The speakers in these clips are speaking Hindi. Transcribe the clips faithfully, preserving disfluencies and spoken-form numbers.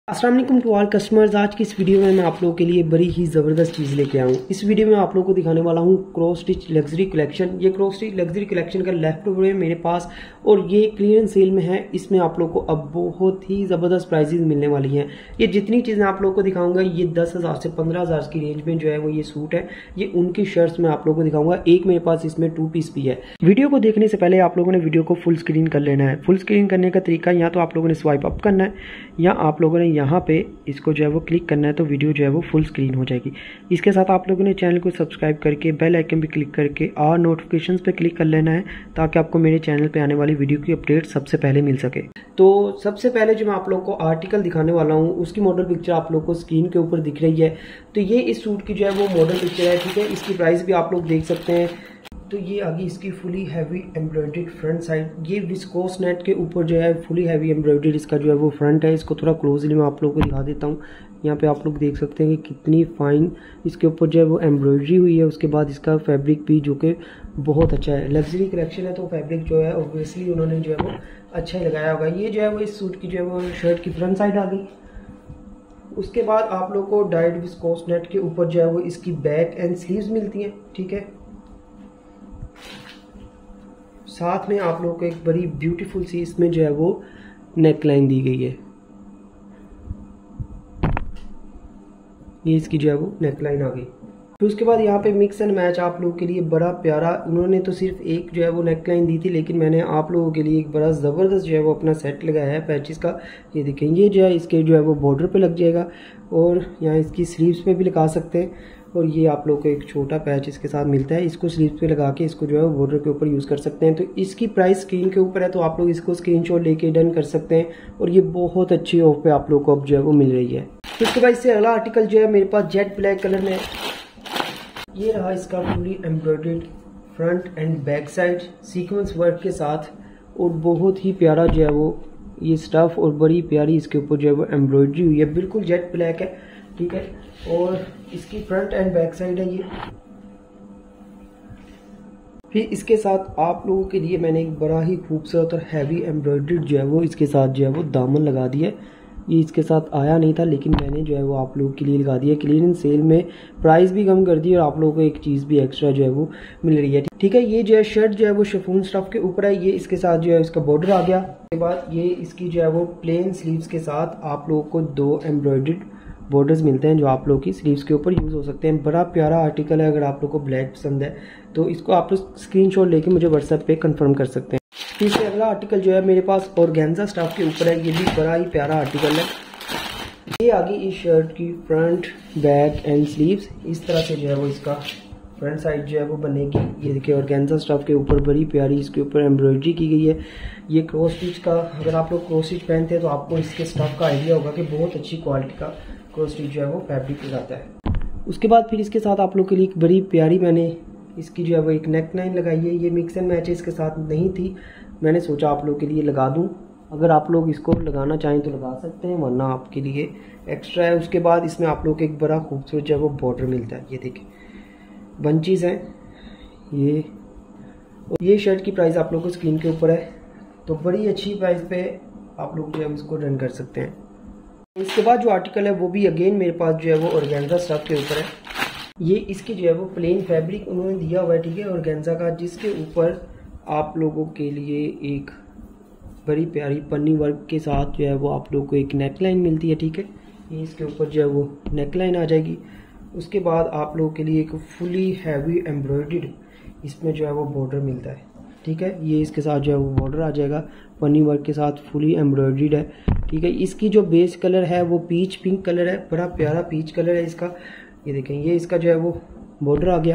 अस्सलाम वालेकुम टू ऑल कस्टमर्स। आज की इस वीडियो में मैं आप लोगों के लिए बड़ी ही ज़बरदस्त चीज़ लेके आया हूँ। इस वीडियो में आप लोगों को दिखाने वाला हूँ क्रॉस स्टिच लग्जरी कलेक्शन। ये क्रॉस स्टिच लग्जरी कलेक्शन का लेफ्ट ओवर है मेरे पास और ये क्लियरेंस सेल में है। इसमें आप लोगों को अब बहुत ही ज़बरदस्त प्राइजेज मिलने वाली हैं। ये जितनी चीज़ें आप लोगों को दिखाऊंगा ये दस हज़ार से पंद्रह हज़ार की रेंज में जो है वो ये सूट है। ये उनकी शर्ट्स में आप लोगों को दिखाऊंगा। एक मेरे पास इसमें टू पीस भी है। वीडियो को देखने से पहले आप लोगों ने वीडियो को फुल स्क्रीन कर लेना है। फुल स्क्रीन करने का तरीका या तो आप लोगों ने स्वाइप अप करना है या आप लोगों ने यहाँ पे इसको जो है वो क्लिक करना है तो वीडियो जो है वो फुल स्क्रीन हो जाएगी। इसके साथ आप लोगों ने चैनल को सब्सक्राइब करके बेल आइकन पे क्लिक करके और नोटिफिकेशंस पे क्लिक कर लेना है ताकि आपको मेरे चैनल पे आने वाली वीडियो की अपडेट सबसे पहले मिल सके। तो सबसे पहले जो मैं आप लोग को आर्टिकल दिखाने वाला हूँ उसकी मॉडल पिक्चर आप लोग को स्क्रीन के ऊपर दिख रही है। तो ये इस सूट की जो है वो मॉडल पिक्चर है, ठीक है। इसकी प्राइस भी आप लोग देख सकते हैं। तो ये आगे इसकी fully heavy embroidered front side, ये विस्कोस नेट के ऊपर जो है फुली हैवी एम्ब्रॉयडर्ड इसका जो है वो फ्रंट है। इसको थोड़ा क्लोजली मैं आप लोगों को दिखा देता हूँ। यहाँ पे आप लोग देख सकते हैं कि कितनी फाइन इसके ऊपर जो है वो एम्ब्रॉयडरी हुई है। उसके बाद इसका फैब्रिक भी जो कि बहुत अच्छा है। लग्जरी कलेक्शन है तो फैब्रिक जो है ऑब्वियसली उन्होंने जो है वो अच्छा ही लगाया होगा। ये जो है वो इस सूट की जो है वो शर्ट की फ्रंट साइड आ गई। उसके बाद आप लोग को डाइड विस्कोस नेट के ऊपर जो है वो इसकी बैक एंड स्लीव्स मिलती हैं, ठीक है। साथ में आप लोग को एक बड़ी ब्यूटीफुल सी इसमें जो है वो नेक लाइन दी गई है। ये इसकी जो है वो नेक लाइन आ गई। फिर उसके बाद यहाँ पे मिक्स एंड मैच आप लोगों के लिए बड़ा प्यारा, उन्होंने तो सिर्फ एक जो है वो नेक लाइन दी थी लेकिन मैंने आप लोगों के लिए एक बड़ा ज़बरदस्त जो है वो अपना सेट लगाया है पैचेस का। ये देखें, ये जो है इसके जो है वो बॉर्डर पे लग जाएगा और यहाँ इसकी स्लीव्स पे भी लगा सकते हैं। और ये आप लोग को एक छोटा पैच इसके साथ मिलता है, इसको स्लीव्स पे लगा के इसको जो है बॉर्डर के ऊपर यूज़ कर सकते हैं। तो इसकी प्राइस स्क्रीन के ऊपर है तो आप लोग इसको स्क्रीनशॉट लेके डन कर सकते हैं और ये बहुत अच्छी ऑफ पे आप लोग को अब जो है वो मिल रही है। तो इसके बाद इससे अगला आर्टिकल जो है मेरे पास जेट ब्लैक कलर में, ये रहा इसका fully embroidered front and back side sequence work के साथ और बहुत ही प्यारा जो है वो ये स्टफ और बड़ी प्यारी इसके ऊपर जो है वो एम्ब्रॉयडरी हुई है। बिल्कुल जेट ब्लैक है, ठीक है। और इसकी फ्रंट एंड बैक साइड है ये। फिर इसके साथ आप लोगों के लिए मैंने एक बड़ा ही खूबसूरत और हैवी एम्ब्रॉयडर्ड जो है वो इसके साथ जो है वो दामन लगा दिया। ये इसके साथ आया नहीं था लेकिन मैंने जो है वो आप लोगों के लिए लगा दिया। क्लियरेंस सेल में प्राइस भी कम कर दी और आप लोगों को एक चीज़ भी एक्स्ट्रा जो है वो मिल रही है, ठीक है। ये जो है शर्ट जो है वो शिफॉन स्टफ के ऊपर है। ये इसके साथ जो है इसका बॉर्डर आ गया। उसके बाद ये इसकी जो है वो प्लेन स्लीव्स के साथ आप लोगों को दो एम्ब्रॉयडर्ड बॉर्डर्स मिलते हैं जो आप लोग की स्लीव्स के ऊपर यूज़ हो सकते हैं। बड़ा प्यारा आर्टिकल है। अगर आप लोग को ब्लैक पसंद है तो इसको आप लोग स्क्रीनशॉट लेके मुझे व्हाट्सएप पे कंफर्म कर सकते हैं। फिर से अगला आर्टिकल जो है मेरे पास ऑर्गेन्जा स्टफ के ऊपर है। ये भी बड़ा ही प्यारा आर्टिकल है। ये आगे इस शर्ट की फ्रंट बैक एंड स्लीव्स इस तरह से जो है वो इसका फ्रंट साइड जो है वो बनेगी। ये देखिए ऑर्गेन्जा स्टफ के ऊपर बड़ी प्यारी इसके ऊपर एम्ब्रॉयडरी की गई है। ये क्रॉस स्टिच का, अगर आप लोग क्रॉस स्टिच पहनते हैं तो आपको इसके स्टफ का आइडिया होगा कि बहुत अच्छी क्वालिटी का क्रॉस स्टिच जो है वो फैब्रिक लगाता है। उसके बाद फिर इसके साथ आप लोग के लिए एक बड़ी प्यारी मैंने इसकी जो है वो एक नेक लाइन लगाई है। ये मिक्स एंड मैच इसके साथ नहीं थी, मैंने सोचा आप लोग के लिए लगा दूँ। अगर आप लोग इसको लगाना चाहें तो लगा सकते हैं वरना आपके लिए एक्स्ट्रा है। उसके बाद इसमें आप लोग को एक बड़ा खूबसूरत जो है वो बॉर्डर मिलता है। ये देखिए बंचीज हैं ये। ये शर्ट की प्राइस आप लोग को स्क्रीन के ऊपर है तो बड़ी अच्छी प्राइस पे आप लोग जो है इसको रन कर सकते हैं। इसके बाद जो आर्टिकल है वो भी अगेन मेरे पास जो है वो ऑर्गेन्जा स्टफ के ऊपर है। ये इसकी जो है वो प्लेन फैब्रिक उन्होंने दिया हुआ है, ठीक है, ऑर्गेन्जा का, जिसके ऊपर आप लोगों के लिए एक बड़ी प्यारी पन्नी वर्क के साथ जो है वो आप लोग को एक नेक लाइन मिलती है, ठीक है। ये इसके ऊपर जो है वो नेक लाइन आ जाएगी। उसके बाद आप लोगों के लिए एक फुली हैवी एम्ब्रॉयडर्ड इसमें जो है वो बॉर्डर मिलता है, ठीक है। ये इसके साथ जो है वो बॉर्डर आ जाएगा पन्नी वर्क के साथ, फुली एम्ब्रॉयडर्ड है, ठीक है। इसकी जो बेस कलर है वो पीच पिंक कलर है, बड़ा प्यारा पीच कलर है इसका। ये देखें, ये इसका जो है वो बॉर्डर आ गया।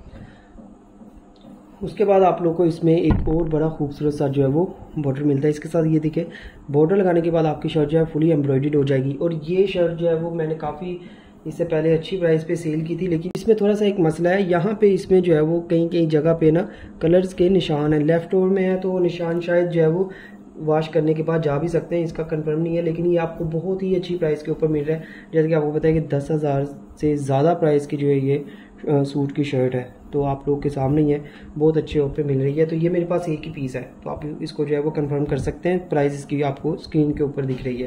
उसके बाद आप लोग को इसमें एक और बड़ा खूबसूरत सा जो है वो बॉर्डर मिलता है इसके साथ। ये देखिए बॉर्डर लगाने के बाद आपकी शर्ट जो है फुली एम्ब्रॉयडर्ड हो जाएगी। और ये शर्ट जो है वो मैंने काफ़ी इससे पहले अच्छी प्राइस पे सेल की थी लेकिन इसमें थोड़ा सा एक मसला है। यहाँ पे इसमें जो है वो कहीं कहीं जगह पे ना कलर्स के निशान है। लेफ्ट ओवर में है तो वो निशान शायद जो है वो वॉश करने के बाद जा भी सकते हैं, इसका कंफर्म नहीं है। लेकिन ये आपको बहुत ही अच्छी प्राइस के ऊपर मिल रहा है। जैसे कि आपको पता है कि दस हज़ार से ज़्यादा प्राइस की जो है ये सूट की शर्ट है तो आप लोग के सामने ही है, बहुत अच्छे ऑफ पे मिल रही है। तो ये मेरे पास एक ही पीस है तो आप इसको जो है वो कंफर्म कर सकते हैं। प्राइस इसकी आपको स्क्रीन के ऊपर दिख रही है।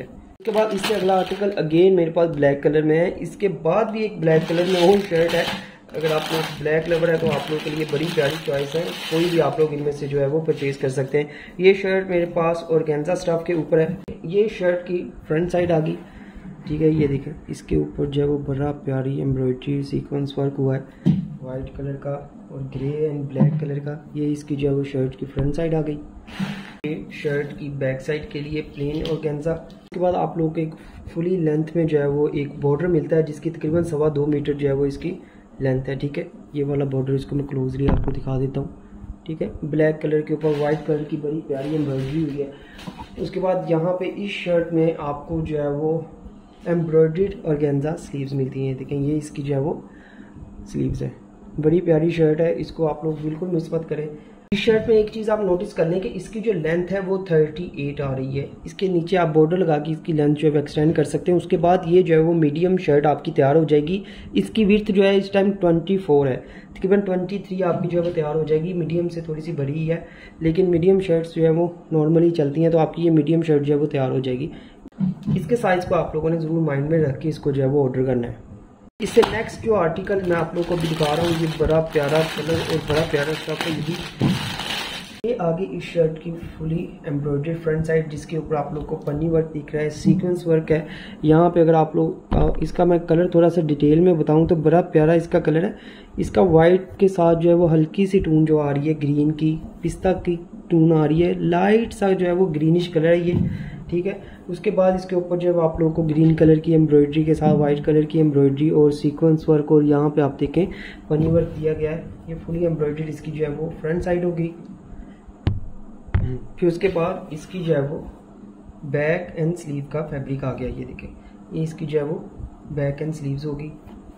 उसके बाद इससे अगला आर्टिकल अगेन मेरे पास ब्लैक कलर में है। इसके बाद भी एक ब्लैक कलर में वो शर्ट है। अगर आप लोग ब्लैक लवर है तो आप लोगों के लिए बड़ी प्यारी चॉइस है, कोई भी आप लोग इनमें से जो है वो परचेज कर सकते हैं। ये शर्ट मेरे पास ऑर्गेन्जा स्टफ के ऊपर है। ये शर्ट की फ्रंट साइड आ गई, ठीक है। ये देखें, इसके ऊपर जो है वो बड़ा प्यारी एम्ब्रॉयडरी सीक्वेंस वर्क हुआ है वाइट कलर का और ग्रे एंड ब्लैक कलर का। ये इसकी जो है वो शर्ट की फ्रंट साइड आ गई। ये शर्ट की बैक साइड के लिए प्लेन ऑर्गेन्जा। उसके बाद आप लोग को एक फुली लेंथ में जो है वो एक बॉर्डर मिलता है जिसकी तकरीबन सवा दो मीटर जो है वो इसकी लेंथ है, ठीक है। ये वाला बॉर्डर इसको मैं क्लोजली आपको दिखा देता हूँ, ठीक है। ब्लैक कलर के ऊपर वाइट कलर की बड़ी प्यारी एम्ब्रॉयडरी हुई है। उसके बाद यहाँ पे इस शर्ट में आपको जो है वो एम्ब्रॉयडर्ड ऑर्गेन्जा स्लीव्स मिलती हैं। देखें, ये इसकी जो है वो स्लीव्स है, बड़ी प्यारी शर्ट है। इसको आप लोग बिल्कुल मिस मत करें। इस शर्ट में एक चीज़ आप नोटिस कर लें कि इसकी जो लेंथ है वो अड़तीस आ रही है। इसके नीचे आप बॉर्डर लगा के इसकी लेंथ जो है वो एक्सटेंड कर सकते हैं। उसके बाद ये जो है वो मीडियम शर्ट आपकी तैयार हो जाएगी। इसकी विड्थ जो है इस टाइम चौबीस है, तकरीबन तेईस आपकी जो है वो तैयार हो जाएगी। मीडियम से थोड़ी सी बड़ी ही है, लेकिन मीडियम शर्ट्स जो है वो नॉर्मली चलती हैं, तो आपकी ये मीडियम शर्ट जो है वो तैयार हो जाएगी। इसके साइज़ को आप लोगों ने ज़रूर माइंड में रख के इसको जो है वो ऑर्डर करना है। इससे नेक्स्ट जो आर्टिकल मैं आप लोगों को भी दिखा रहा हूँ, ये बड़ा प्यारा कलर और बड़ा प्यारा स्टफ है। ये ये आगे इस शर्ट की फुली एम्ब्रॉयडरी फ्रंट साइड, जिसके ऊपर आप लोग को पन्नी वर्क दिख रहा है, सीक्वेंस वर्क है यहाँ पे। अगर आप लोग इसका मैं कलर थोड़ा सा डिटेल में बताऊँ तो बड़ा प्यारा इसका कलर है। इसका वाइट के साथ जो है वो हल्की सी टून जो आ रही है, ग्रीन की पिस्ता की टून आ रही है, लाइट सा जो है वो ग्रीनिश कलर है ये, ठीक है। उसके बाद इसके ऊपर जो है आप लोगों को ग्रीन कलर की एम्ब्रॉयडरी के साथ वाइट कलर की एम्ब्रॉयडरी और सीक्वेंस वर्क, और यहाँ पे आप देखें पन्नी वर्क दिया गया है। ये फुली एम्ब्रॉयडरी इसकी जो है वो फ्रंट साइड होगी। फिर उसके बाद इसकी जो है वो बैक एंड स्लीव का फैब्रिक आ गया। ये देखें, ये इसकी जो है वो बैक एंड स्लीव्स होगी,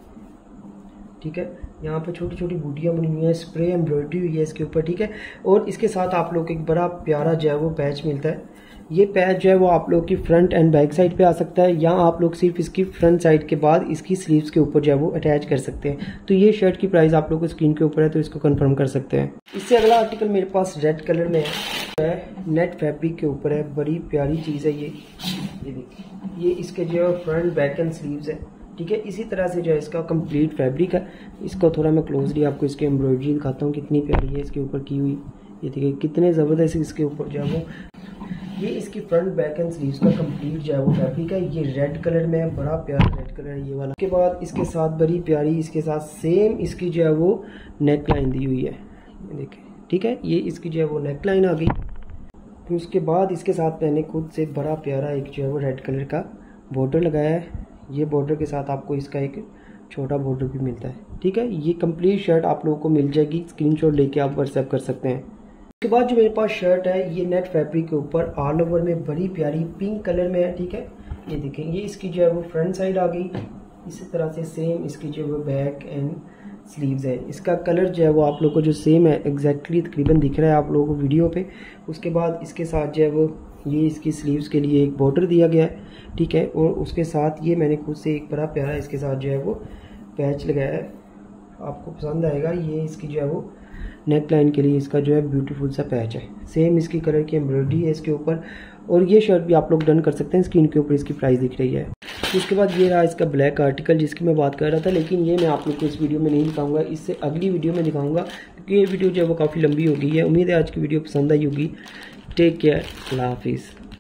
ठीक है। यहाँ पे छोटी छोटी बूटियाँ बनी हुई हैं, स्प्रे एम्ब्रॉयडरी हुई है इसके ऊपर, ठीक है। और इसके साथ आप लोग को एक बड़ा प्यारा जो है वो पैच मिलता है। ये पैच जो है वो आप लोग की फ्रंट एंड बैक साइड पे आ सकता है, या आप लोग सिर्फ इसकी फ्रंट साइड के बाद इसकी स्लीव्स के ऊपर जो है वो अटैच कर सकते हैं। तो ये शर्ट की प्राइस आप लोग को स्क्रीन के ऊपर है, तो इसको कंफर्म कर सकते हैं। इससे अगला आर्टिकल मेरे पास रेड कलर में है, नेट फैब्रिक के ऊपर है, बड़ी प्यारी चीज़ है ये। ये देखिए, ये इसके जो है फ्रंट बैक एंड स्लीव्स है, ठीक है। इसी तरह से जो है इसका कंप्लीट फैब्रिक है। इसको थोड़ा मैं क्लोजली आपको इसकी एम्ब्रॉयडरी दिखाता हूँ, कितनी प्यारी है इसके ऊपर की हुई। ये देखिए कितने ज़बरदस्त इसके ऊपर जो है वो, ये इसकी फ्रंट बैक एंड स्लीव्स का कंप्लीट जो है वो फैब्रिक है। ये रेड कलर में है, बड़ा प्यारा रेड कलर है ये वाला। उसके बाद इसके साथ बड़ी प्यारी इसके साथ सेम इसकी जो है वो नेक लाइन दी हुई है, ये देखें, ठीक है। ये इसकी जो है वो नेक लाइन आ गई। फिर उसके बाद इसके साथ मैंने खुद से बड़ा प्यारा एक जो है वो रेड कलर का बॉर्डर लगाया है। ये बॉर्डर के साथ आपको इसका एक छोटा बॉर्डर भी मिलता है, ठीक है। ये कंप्लीट शर्ट आप लोगों को मिल जाएगी, स्क्रीनशॉट लेके आप व्हाट्सएप कर सकते हैं। उसके बाद जो मेरे पास शर्ट है, ये नेट फैब्रिक के ऊपर ऑल ओवर में बड़ी प्यारी पिंक कलर में है, ठीक है। ये देखें, ये इसकी जो है वो फ्रंट साइड आ गई। इसी तरह से सेम इसकी जो है वो बैक एंड स्लीव्स है। इसका कलर जो है वो आप लोग को जो सेम है एग्जैक्टली तकरीबन दिख रहा है आप लोगों को वीडियो पे। उसके बाद इसके साथ जो है वो ये इसकी स्लीव्स के लिए एक बॉर्डर दिया गया है, ठीक है। और उसके साथ ये मैंने खुद से एक बड़ा प्यारा इसके साथ जो है वो पैच लगाया है, आपको पसंद आएगा। ये इसकी जो है वो नेक लाइन के लिए इसका जो है ब्यूटीफुल सा पैच है, सेम इसकी कलर की एम्ब्रॉयडरी है इसके ऊपर। और ये शर्ट भी आप लोग डन कर सकते हैं, स्क्रीन के ऊपर इसकी प्राइस दिख रही है। उसके बाद ये रहा इसका ब्लैक आर्टिकल जिसकी मैं बात कर रहा था, लेकिन ये मैं आप लोग को इस वीडियो में नहीं दिखाऊंगा, इससे अगली वीडियो में दिखाऊंगा, क्योंकि ये वीडियो जो है वो काफ़ी लंबी हो गई है। उम्मीद है आज की वीडियो पसंद आई होगी। टेक केयर, अल्लाह हाफिज़।